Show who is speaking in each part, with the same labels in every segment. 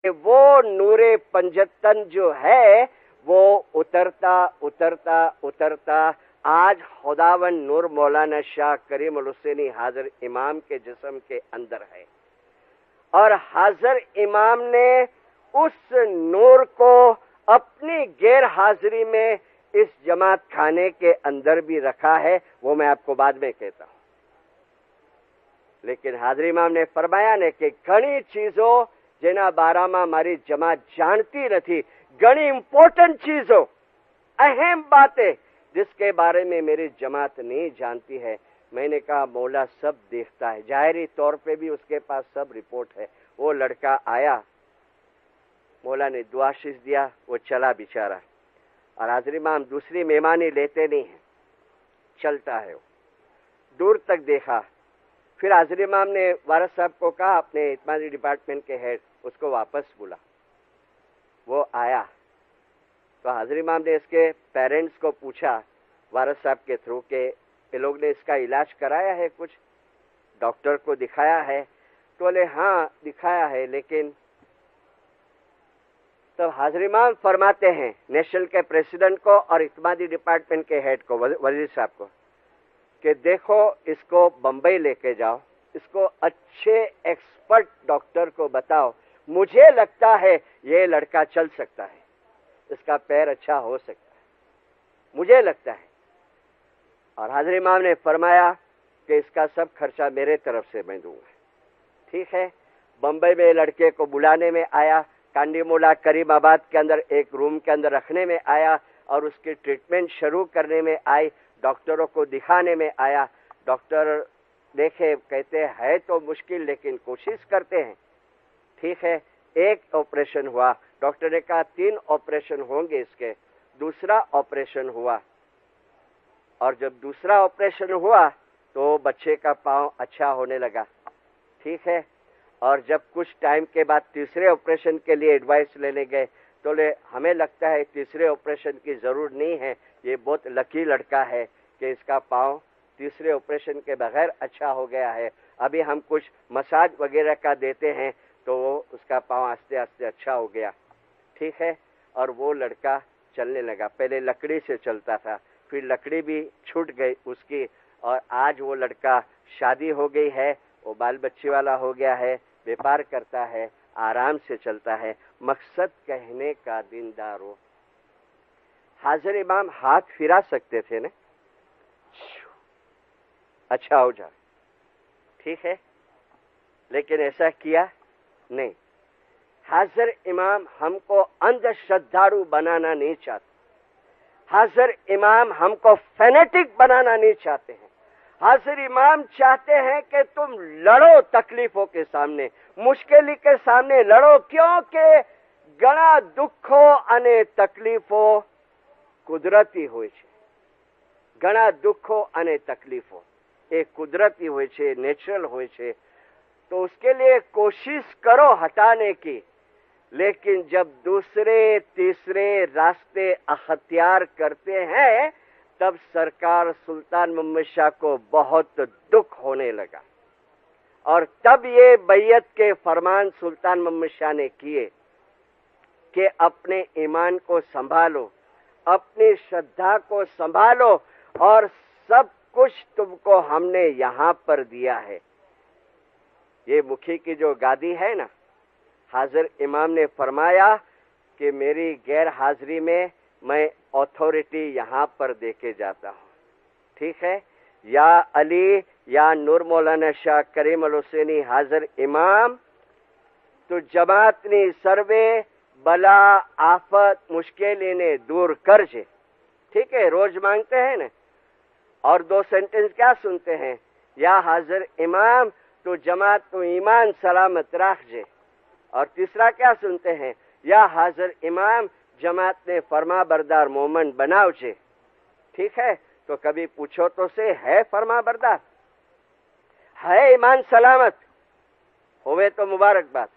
Speaker 1: वो नूरे पंजतन जो है वो उतरता उतरता उतरता आज खुदावन नूर मौलाना शाह करीम अल हुसैनी हाजिर इमाम के जिस्म के अंदर है। और हाजिर इमाम ने उस नूर को अपनी गैर हाजिरी में इस जमात खाने के अंदर भी रखा है, वो मैं आपको बाद में कहता हूं। लेकिन हाजिर इमाम ने फरमाया ने कि घणी चीजों जेना बारामा मारी जमात जानती नहीं, घणी इंपॉर्टेंट चीजों, अहम बातें जिसके बारे में मेरी जमात नहीं जानती है। मैंने कहा मौला सब देखता है, जाहिरी तौर पे भी उसके पास सब रिपोर्ट है। वो लड़का आया, मौला ने दुआ शीश दिया, वो चला बेचारा। और हाजिर इमाम दूसरी मेहमानी लेते नहीं है, चलता है। वो दूर तक देखा, फिर हाजिर इमाम ने वारस साहब को कहा, अपने इत्मादी डिपार्टमेंट के हेड, उसको वापस बुला। वो आया तो हाजिर इमाम ने इसके पेरेंट्स को पूछा वारस साहब के थ्रू के ये लोग ने इसका इलाज कराया है, कुछ डॉक्टर को दिखाया है? तो बोले हाँ दिखाया है। लेकिन तो हाजिर इमाम फरमाते हैं नेशनल के प्रेसिडेंट को और इत्मादी डिपार्टमेंट के हेड को, वजीर साहब को, कि देखो इसको बंबई लेके जाओ, इसको अच्छे एक्सपर्ट डॉक्टर को बताओ, मुझे लगता है ये लड़का चल सकता है, इसका पैर अच्छा हो सकता है, मुझे लगता है। और हाजिर इमाम ने फरमाया कि इसका सब खर्चा मेरे तरफ से मैं दूंगा। ठीक है, बंबई में लड़के को बुलाने में आया, कांडीमोला करीमाबाद के अंदर एक रूम के अंदर रखने में आया और उसकी ट्रीटमेंट शुरू करने में आई, डॉक्टरों को दिखाने में आया। डॉक्टर देखे, कहते है तो मुश्किल लेकिन कोशिश करते हैं। ठीक है, एक ऑपरेशन हुआ, डॉक्टर ने कहा 3 ऑपरेशन होंगे इसके। दूसरा ऑपरेशन हुआ और जब दूसरा ऑपरेशन हुआ तो बच्चे का पांव अच्छा होने लगा। ठीक है, और जब कुछ टाइम के बाद तीसरे ऑपरेशन के लिए एडवाइस लेने गए तो हमें लगता है तीसरे ऑपरेशन की जरूरत नहीं है, ये बहुत लकी लड़का है कि इसका पांव तीसरे ऑपरेशन के बगैर अच्छा हो गया है। अभी हम कुछ मसाज वगैरह का देते हैं तो उसका पांव आस्ते आस्ते अच्छा हो गया। ठीक है, और वो लड़का चलने लगा। पहले लकड़ी से चलता था, फिर लकड़ी भी छूट गई उसकी, और आज वो लड़का शादी हो गई है, वो बाल बच्चे वाला हो गया है, व्यापार करता है, आराम से चलता है। मकसद कहने का दीनदार हो। हाजिर इमाम हाथ फिरा सकते थे ना, अच्छा हो जाए, ठीक है, लेकिन ऐसा किया नहीं। हाजिर इमाम हमको अंधश्रद्धालु बनाना नहीं चाहते, हाजिर इमाम हमको फैनेटिक बनाना नहीं चाहते हैं। हाजिर इमाम चाहते हैं कि तुम लड़ो तकलीफों के सामने, मुश्किल के सामने लड़ो, क्योंकि घणा दुखो अने तकलीफो कुदरती होय छे। घणा दुखो अने तकलीफो ए कुदरती होय छे, नेचुरल होय छे, तो उसके लिए कोशिश करो हटाने की। लेकिन जब दूसरे तीसरे रास्ते अख्तियार करते हैं तब सरकार सुल्तान मोहम्मद शाह को बहुत दुख होने लगा, और तब ये बैयत के फरमान सुल्तान मोहम्मद शाह ने किए कि अपने ईमान को संभालो, अपनी श्रद्धा को संभालो, और सब कुछ तुमको हमने यहाँ पर दिया है। ये मुखी की जो गादी है ना, हाजिर इमाम ने फरमाया कि मेरी गैर हाजिरी में मैं अथॉरिटी यहाँ पर देके जाता हूँ। ठीक है, या अली या नूर मौलाना शाह करीम अल हुसैनी हाजिर इमाम तो जमातनी सर्वे बला आफत मुश्किल इन्हें दूर कर जे। ठीक है, रोज मांगते हैं ना, और 2 सेंटेंस क्या सुनते हैं, या हाजिर इमाम तो जमात तो ईमान सलामत राख जे, और तीसरा क्या सुनते हैं, या हाजिर इमाम जमात ने फरमा बरदार मोमन बनाओ जे। ठीक है, तो कभी पूछो तो से है फरमा बरदार, है ईमान सलामत होवे तो मुबारकबाद।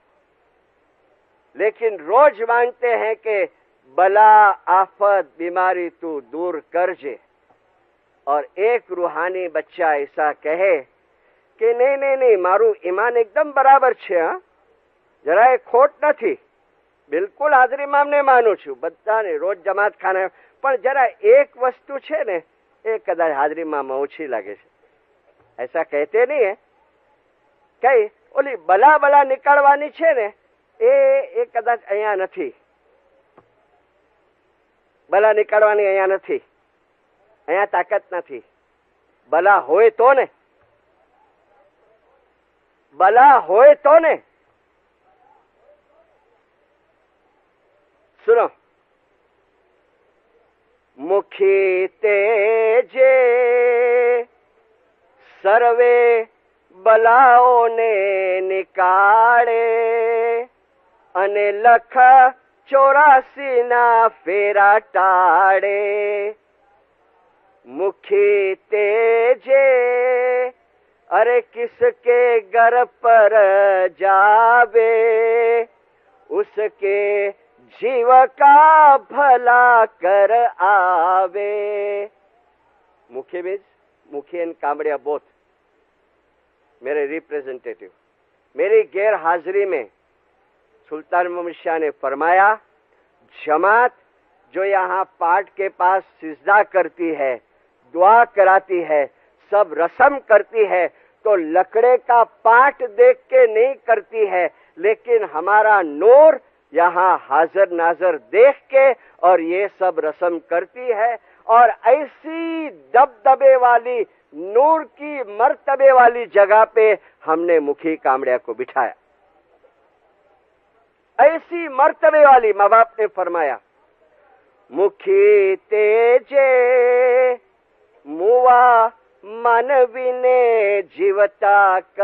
Speaker 1: लेकिन रोज मांगते हैं कि बला आफत बीमारी तू दूर कर जे, और एक रूहानी बच्चा ऐसा कहे कि नहीं नहीं नहीं, मारू ईमान एकदम बराबर छे, हाँ, जरा खोट नहीं, બિલકુલ હાજરી ઇમામને માનું છું, બધાને રોજ જમાત ખાને, પણ જરા એક વસ્તુ છે ને એ કદાચ હાજરી ઇમામમાં ઓછી લાગે છે. ऐसा कहते नहीं है, કઈ ઓલી બલા બલા નીકળવાની છે ને એ કદાચ અહીંયા નથી. બલા નીકળવાની અહીંયા નથી, અહીંયા તાકાત નથી. બલા હોય તો ને, બલા હોય તો ને. सुनो, मुखी तेजे सर्वे बलाओ ने निकाले अने लख 84 ना फेरा टाड़े. मुखी तेजे अरे किसके घर पर जावे, उसके जीव का भला कर आवे. Mukhi means Mukhi and Kamadia both मेरे रिप्रेजेंटेटिव. मेरी गैर हाजिरी में सुल्तान मोहम्मद शाह ने फरमाया, जमात जो यहाँ पाठ के पास सिजदा करती है, दुआ कराती है, सब रस्म करती है, तो लकड़े का पाठ देख के नहीं करती है, लेकिन हमारा नूर यहाँ हाजिर नाजर देख के और ये सब रस्म करती है. और ऐसी दबदबे वाली नूर की मर्तबे वाली जगह पे हमने मुखी कामड़िया को बिठाया. ऐसी मर्तबे वाली माँ बाप ने फरमाया, मुखी तेजे मुआ मानवी ने जीवता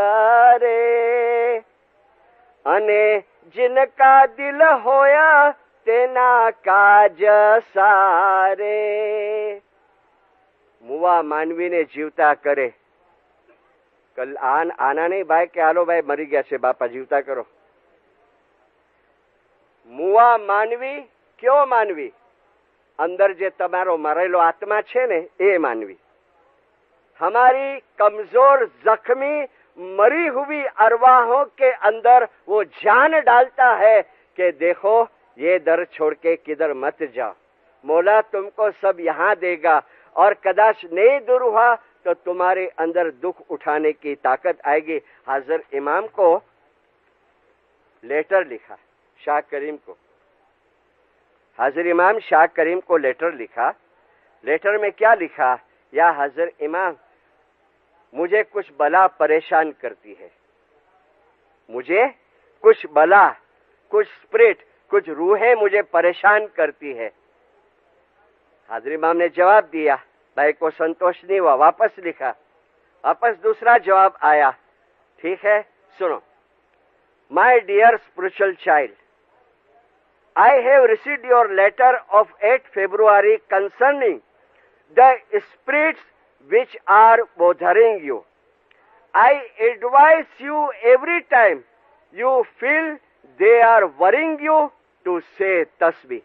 Speaker 1: करे, अने जिनका दिल होया तेना काज सारे. मुआ मानवी ने जीवता करे. कल आना नहीं भाई के हालो भाई मरी गया छे बापा जीवता करो. मुआ मानवी क्यों मानवी? अंदर जे तमारो मरेलो आत्मा छे ने ए मानवी. हमारी कमजोर जख्मी मरी हुई अरवाहों के अंदर वो जान डालता है कि देखो ये दर छोड़ के किधर मत जाओ, मौला तुमको सब यहाँ देगा, और कदाच नहीं दूर हुआ तो तुम्हारे अंदर दुख उठाने की ताकत आएगी. हाजिर इमाम को लेटर लिखा शाह करीम को. हाजिर इमाम शाह करीम को लेटर लिखा. लेटर में क्या लिखा? या हाजिर इमाम, मुझे कुछ बला परेशान करती है, मुझे कुछ बला, कुछ स्पिरिट, कुछ रूहें मुझे परेशान करती है. हाजिर इमाम ने जवाब दिया. भाई को संतोष नहीं हुआ, वापस लिखा. वापस दूसरा जवाब आया. ठीक है, सुनो. My dear spiritual child, I have received your letter of 8 February concerning the spirits which are bothering you. I advise you every time you feel they are worrying you to say tasbih.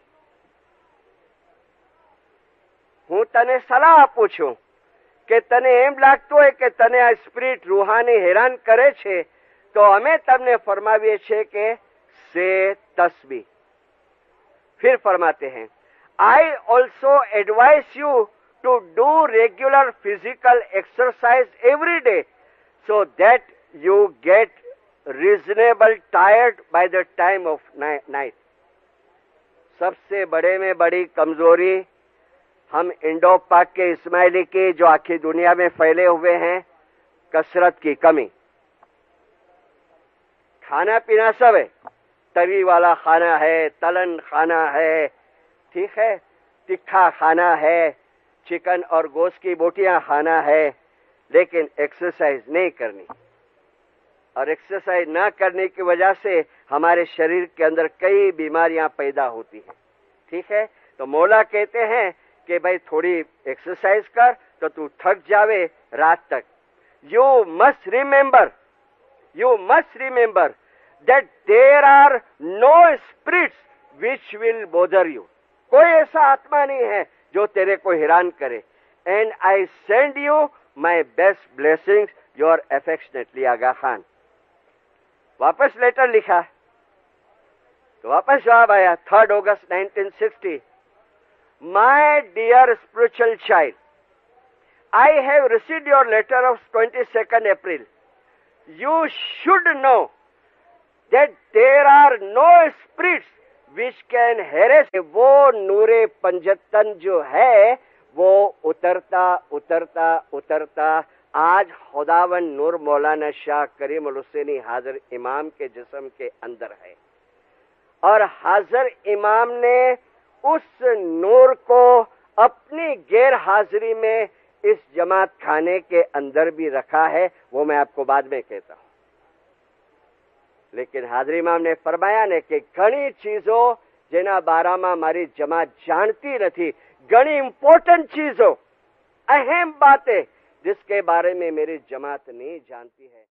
Speaker 1: હું તને સલાહ આપું છું કે તને એમ લાગતું હોય કે તને આ સ્પિરિટ રૂહાની હેરાન કરે છે, તો અમે તમને ફરમાવીએ છીએ કે સે તસ્બી. फिर फरमाते हैं, I also advise you to do regular physical exercise every day so that you get reasonable tired by the time of night. सबसे बड़े में बड़ी कमजोरी हम इंडो पाक के इस्माइली की, जो आखिरी दुनिया में फैले हुए हैं, कसरत की कमी. खाना पीना सब है, तरी वाला खाना है, तलन खाना है, ठीक है, तिखा खाना है, चिकन और गोश्त की बोटियां खाना है, लेकिन एक्सरसाइज नहीं करनी. और एक्सरसाइज ना करने की वजह से हमारे शरीर के अंदर कई बीमारियां पैदा होती हैं. ठीक है, तो मौला कहते हैं कि भाई थोड़ी एक्सरसाइज कर तो तू थक जावे रात तक. You must remember that there are no spirits which will bother you. कोई ऐसा आत्मा नहीं है जो तेरे को हैरान करे. And I send you my best blessings, your affectionately आगा खान. वापस लेटर लिखा. तो वापस जवाब आया 3 अगस्त 1960, my dear spiritual child, I have received your letter of 22 April. You should know that there are no spirits which can harass. वो नूरे पंजतन जो है वो उतरता उतरता उतरता आज खुदावन नूर मौलाना शाह करीम अल हुसैनी हाजिर इमाम के जिस्म के अंदर है, और हाजिर इमाम ने उस नूर को अपनी गैर हाजिरी में इस जमात खाने के अंदर भी रखा है. वो मैं आपको बाद में कहता हूं. लेकिन हाजिर इमाम ने फरमाया ने कि घणी चीजों जेना बारामा मारी जमात जानती नहीं, घणी इंपॉर्टेंट चीजों, अहम बातें जिसके बारे में मेरी जमात नहीं जानती है.